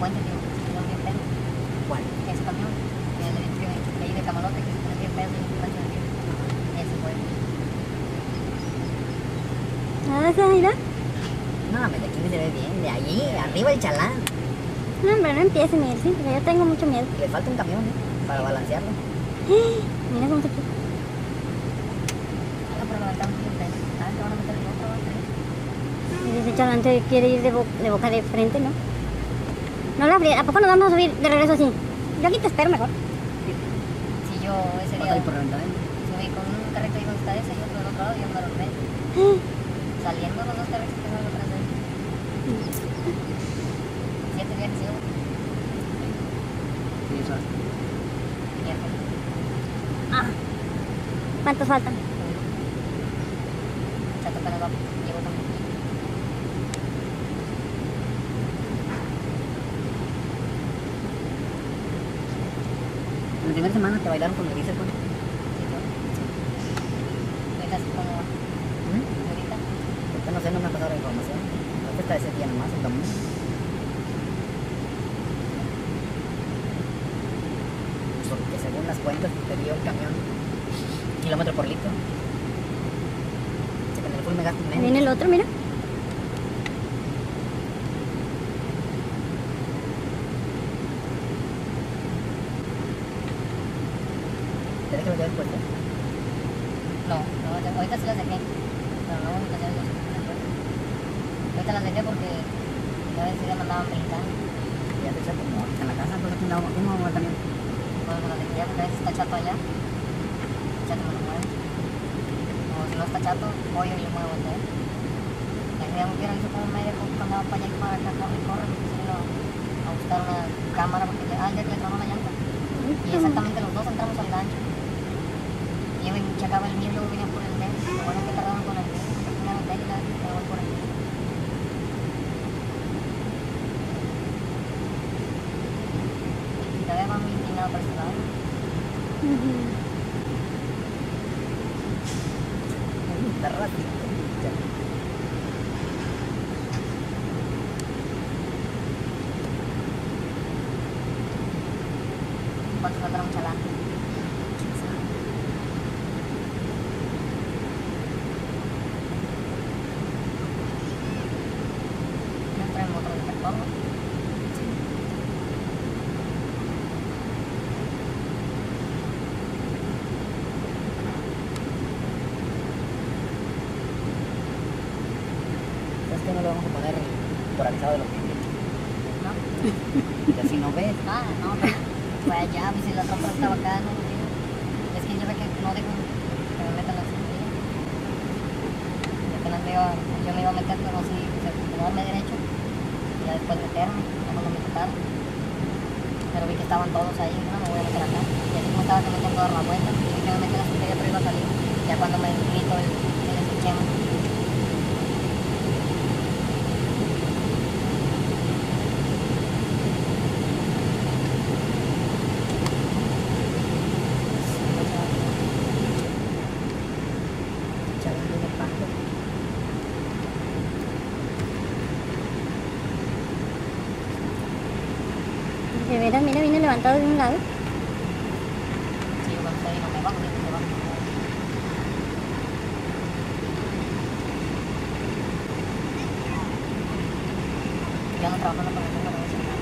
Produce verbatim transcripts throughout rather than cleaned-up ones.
puente, tío, no diez pesos. ¿Cuál? Ese camión, el que ahí de Camalote, que tiene diez pesos y un rancho de diez. Ese fue. ¿A esa irá? No, hombre, de aquí se ve bien, de allí, arriba el chalán. No, hombre, no empiece, Miguel, sí, porque yo tengo mucho miedo. Le falta un camión, ¿eh? Para balancearlo. Mira cómo se puso. Ah, pero lo aventamos diez pesos. Ah, que van a meter el otro, ¿no? Y ese chalante quiere ir de, bo de boca de frente, ¿no? No la fría, ¿a poco nos vamos a subir de regreso así? Yo aquí te espero mejor. Si yo ese Vas a día ir por reventadero. subí con un carrito ahí donde está ese y otro del otro lado y yo me lo medio. Saliendo los dos carritos que salgo atrás de él. Siete viajes yo. Sí, eso hace. Miércoles. Ah. ¿Cuántos faltan? Chato apenas va, llevo con En la primera semana te bailaron con Melissa, ¿con? ahorita sí como va. ¿Mm? Ahorita. Ahorita no sé, no me ha pasado la información. Ahorita está ese día nomás, el domingo. Porque según las cuentas te dio el camión kilómetro por litro. Se con el full me gasto Ahí menos. viene el otro, mira. ¿Te dejas lo llevar puesto? No, no, ahorita sí las dejé. Pero no, ahorita ya las ahorita las dejé porque ya ves que ya me andaban pintando. Ya te echaste como en la casa, pues aquí andaba uno o también. Bueno, me las dejé ya porque a veces está chato allá. Chato me lo mueve. O si no está chato, voy y lo muevo el de él. Ya que ya me vieron, hizo como media porque andaba para allá y para acá, corre y corre. Me pusieron a, a buscar una cámara porque le, ah, ya que le tronó la llanta. Y exactamente los dos entramos al gancho. Y yo me checaba el mío y luego venía por el de él. Lo bueno es que tardaron con el mío. Primero el de él y luego por el mío. Y todavía va muy inclinado por este lado. Está rápido. Ya. ¿Cuánto saldrá un chalán? No trae motor de tractor, ¿no? ¿Sabes qué? No le vamos a poner por avisado de los clientes. ¿No? Y así no ves. Ah, no, no. Fue allá, pues si la tropa estaba acá, no, tío. Es que yo ve que no dejo que me metan las sillas. Y apenas me iba, yo me iba a meter, pero así, o sea, quedarme derecho. Y ya después meterme, ya cuando me tocaron. Pero vi que estaban todos ahí, no, me voy a meter acá. Y así como estaba que me quedé dar la vuelta, y vi que me metí en la silla, pero iba a salir. Ya cuando me grito el, el escuchema. Chalán viene pago. De veras, mira, viene levantado de un lado. Sí, yo cuando estoy ahí no me bajo, ni me bajo. Yo no trabajando con el número ese, ¿no?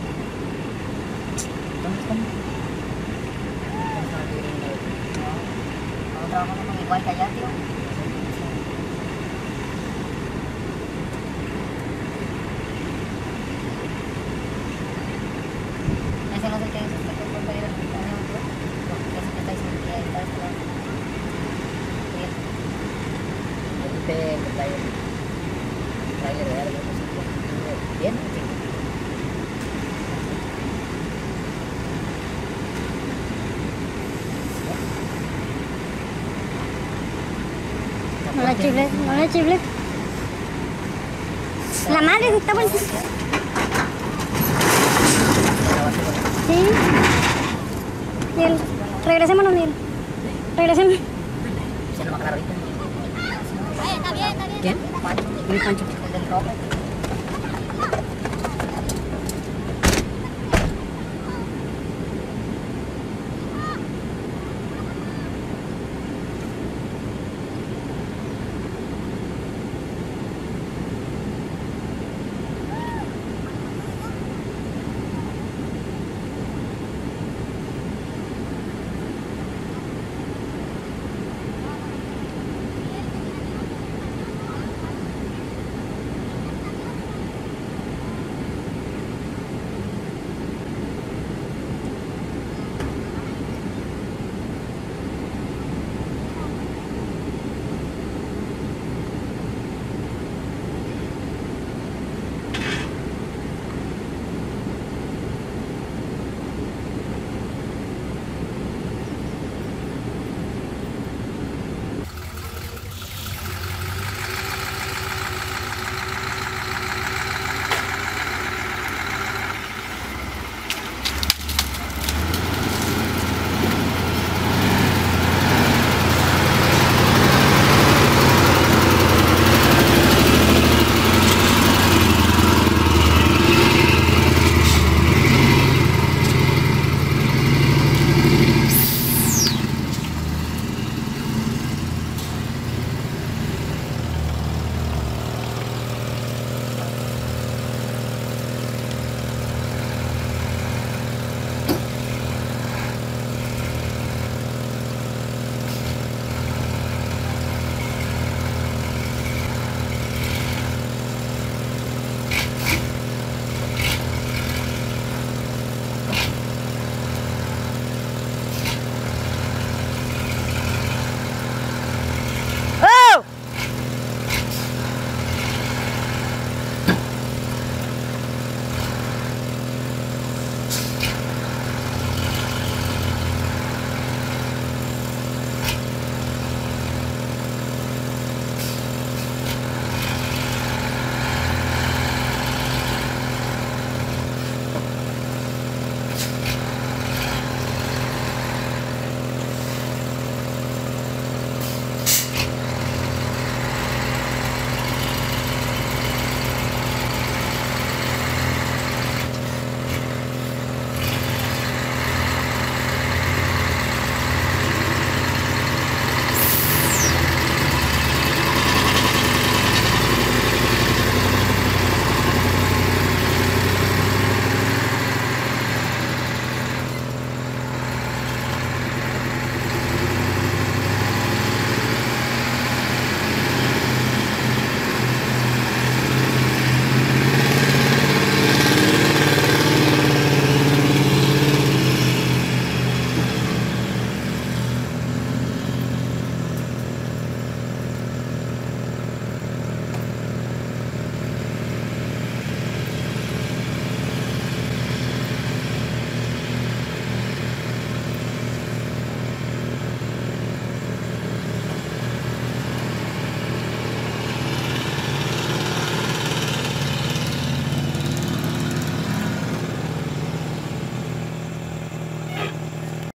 ¿Dónde están? No, no trabajando con igual que allá, tío. Ese no es el que dice usted que fue a pedir el camión, tío. Porque ese que está diciendo que está de este lado. Sí, Ahorita el trailer. Trailer de algo. Bien, sí. No la chifles, no la chifles. La madre está buena. Sí. Miguel, regresémonos, Miguel. Regresemos. Se nos va a jalar ahorita. Está bien, está bien. ¿Quién? Pancho. ¿Quién es Pancho? El del rojo.